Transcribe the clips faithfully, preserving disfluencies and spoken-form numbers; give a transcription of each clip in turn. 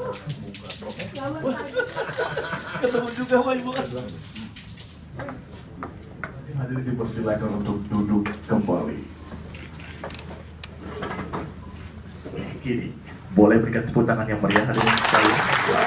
Ketemu juga Pak Ibu. Hadirin dipersilakan untuk duduk kembali. Kini boleh berikan tepuk tangan yang meriah hadirin sekalian.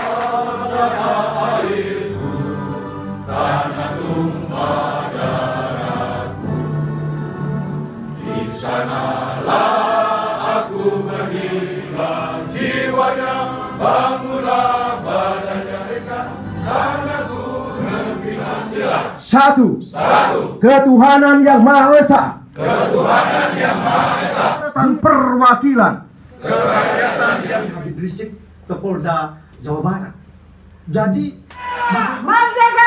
Tanah tumpah darahku, di sanalah aku bergila, jiwanya bangunlah badannya dekat, tanahku negeri Pancasila. Satu. Satu. Ketuhanan yang Maha Esa. Ketuhanan yang Maha Esa. Dan perwakilan Kerakyatan yang Habib Rizik ke Polda Jawa Barat. Jadi Merdeka!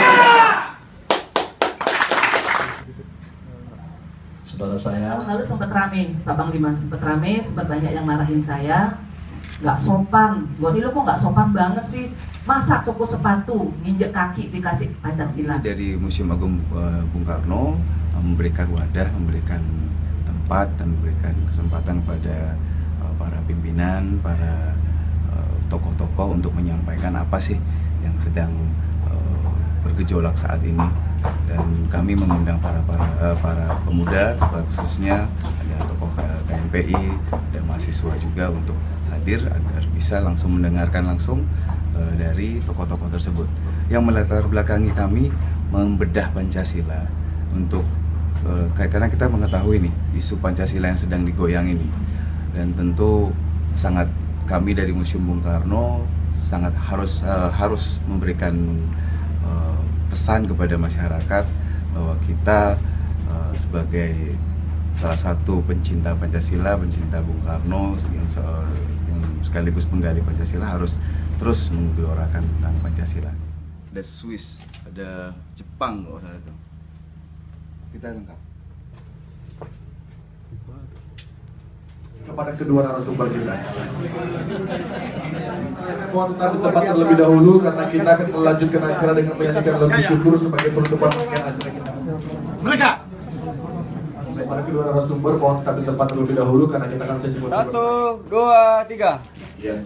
Saudara saya. Lalu sempat rame, Pak Panglima sempat rame, sempat banyak yang marahin saya. Nggak sopan, gua ini lo kok nggak sopan banget sih? Masa toko sepatu nginjek kaki dikasih Pancasila? Dari Museum Agung uh, Bung Karno uh, memberikan wadah, memberikan tempat dan memberikan kesempatan kepada uh, para pimpinan, para uh, tokoh-tokoh untuk menyampaikan apa sih yang sedang uh, bergejolak saat ini. Dan kami mengundang para para uh, para pemuda, khususnya ada tokoh K M P I, ada mahasiswa juga untuk hadir agar bisa langsung mendengarkan langsung uh, dari tokoh-tokoh tersebut yang melatar belakangi kami membedah Pancasila untuk uh, karena kita mengetahui nih isu Pancasila yang sedang digoyang ini, dan tentu sangat kami dari Museum Bung Karno sangat harus uh, harus memberikan uh, pesan kepada masyarakat bahwa kita uh, sebagai salah satu pencinta Pancasila, pencinta Bung Karno yang, yang sekaligus penggali Pancasila harus terus menggelorakan tentang Pancasila. Ada Swiss, ada Jepang kalau salah itu. Kita lengkap. Kepada kedua narasumber kita. Mohon tetap di tempat terlebih dahulu karena kita akan melanjutkan acara dengan menyanyikan lagu syukur sebagai penutupan rangkaian acara kita. Mereka. Kepada kedua narasumber mohon tetap di tempat terlebih dahulu karena kita akan sesi foto. Satu, dua, tiga. Yes.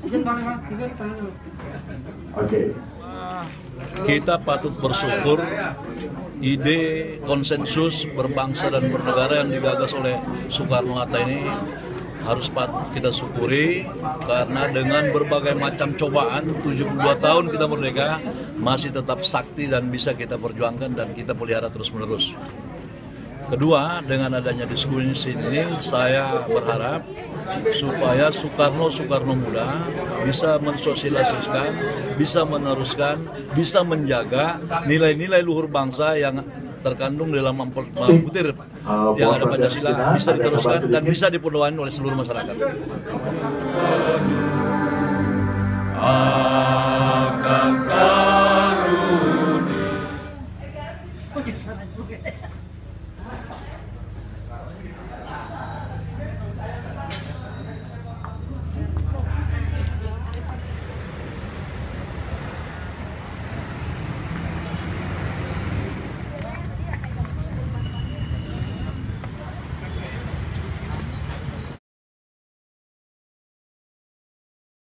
Oke. Kita patut bersyukur ide konsensus berbangsa dan bernegara yang digagas oleh Soekarno-Hatta ini harus patut kita syukuri, karena dengan berbagai macam cobaan tujuh puluh dua tahun kita merdeka masih tetap sakti dan bisa kita perjuangkan dan kita pelihara terus-menerus. Kedua, dengan adanya diskusi ini saya berharap supaya Soekarno-Soekarno muda bisa mensosialisasikan, bisa meneruskan, bisa menjaga nilai-nilai luhur bangsa yang terkandung dalam butir yang ada Pancasila bisa diteruskan dan bisa dipenuhi oleh seluruh masyarakat. akan karuni.